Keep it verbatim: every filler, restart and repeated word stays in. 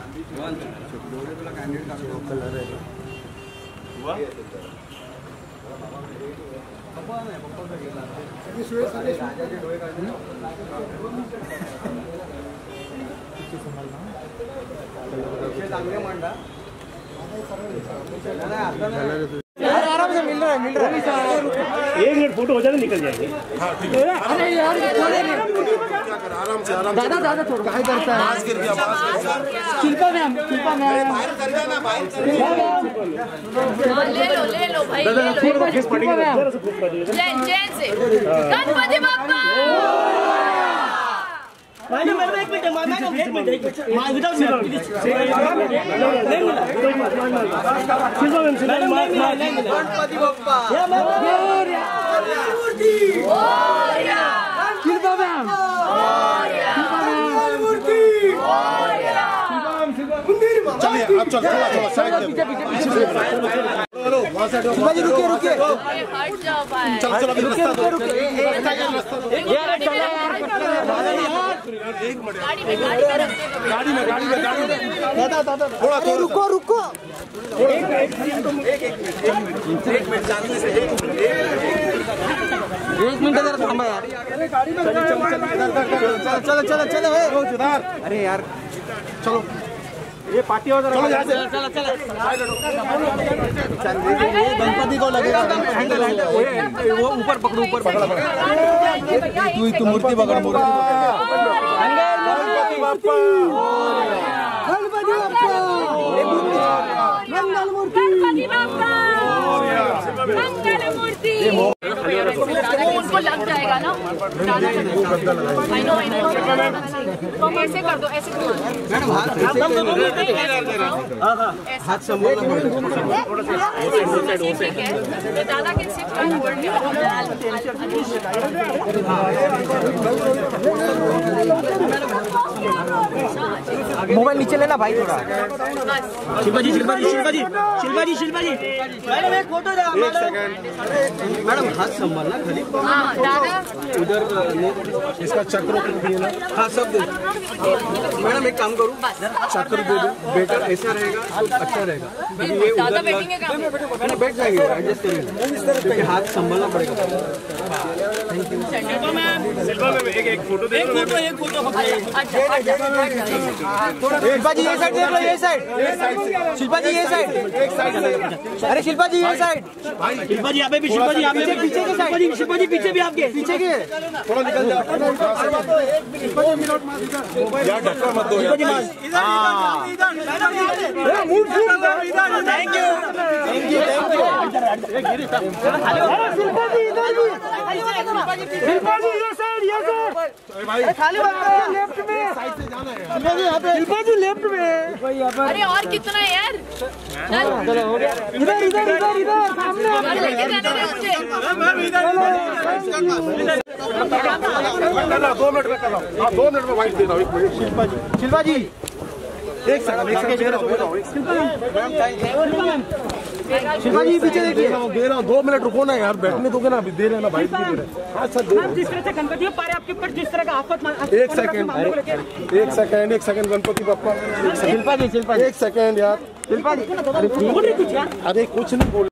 आराम से मिल रहा है मिल रहा है एक मिनट फोटो हो जाए निकल जाएंगे। अरे यार आराम से आराम दादा दादा थोड़ा क्या करता है शिल्पा मैम शिल्पा मैम ले लो ले लो भाई ले लो चैन चैन से गणपति बप्पा मैडम मैडम एक मिनट मैडम एक मिनट एक minute without please Ganpati Bappa मूर्ति शिल्पा मैम मूर्ति चलिए आप चलो थोड़ा थोड़ा साइड पीछे पीछे पीछे शिल्पा जी रुकिए रुकिए हट जाओ भाई चलो चलो रुकिए रुकिए रुकिए यार चला यार एक मिनट गाड़ी में गाड़ी में रख दो गाड़ी में गाड़ी में गाड़ी में दादा दादा थोड़ा थोड़ा रुको रुको एक एक एक मिनट जानने से एक मिनट एक मिनट जरा थांबा यार चलो चलो चलो अरे यार चलो ये पार्टी हो चलो यहाँ से चलो चलो गणपति को लगेगा हैंडल हैंडल वो ऊपर पकड़ो ऊपर पकड़ा तू तू मूर्ति पकड़ मूर्ति गणपति बप्पा गणपति बप्पा मंगल मूर्ति मंगल मूर्ति उनको लग जाएगा ना आई नो आई नो तो ऐसे कर दो ऐसे कर दो मैडम हाथ संभालना ठीक है दादा के सिर्फ मोबाइल नीचे लेना भाई थोड़ा शिल्पा जी शिल्पा जी शिल्पा जी शिल्पा जी शिल्पा जी मैडम एक फोटो दे एक सेकंड मैडम हाथ संभालना खाली हाँ दादा उधर इसका चक्र दिए ना हाँ सब दे मैडम एक काम करूँ चक्र दे दो बेटर ऐसा रहेगा अच्छा रहेगा ये दादा बैठेंगे क्या मैंने बैठ जाएंगे एडजस्ट करेंगे हाथ संभालना पड़ेगा शिल्पा मैम एक एक फोटो दे एक फोटो एक फोटो शिल्पा जी ये साइड देख लो ये साइड शिल्पा जी ये साइड एक साइड अरे शिल्पा जी ये साइड शिल्पा जी यहाँ पे भी शिल्पा जी यहाँ पे पीछे के साइड शिल्पा जी पीछे भी आपके पीछे के थोड़ा निकल जाओ यार धक्का मत दो यार thank you thank you thank you Shilpa ji इधर भी शिल्पा जी ये साइड ये साइड भाई खाली बात लेफ्ट में साइड से जाना है शिल्पा जी यहाँ पे शिल्पा जी लेफ्ट में अरे और कितना है यार चलो हो गया इधर इधर इधर इधर सामने लेके जाने दे मुझे दो मिनट में कर रहा हूँ हाँ दो मिनट में वाइट दे रहा हूँ एक मिनट शिल्पा जी शिल्पा जी एक सेकंड एक सेकंड शिल्पा जी पीछे देखिए दे रहा हूँ दो मिनट रुको ना यार बैठने दोगे ना अभी दे रहे ना भाई दे रहे हाँ सर दे रहे जिस तरह से गणपति पारे आपके ऊपर जिस तरह का आफत एक सेकंड एक सेकंड एक सेकंड गणपति बप्पा शिल्पा जी शिल्पा एक सेकंड यार शिल्पा जी अरे कुछ नहीं बोल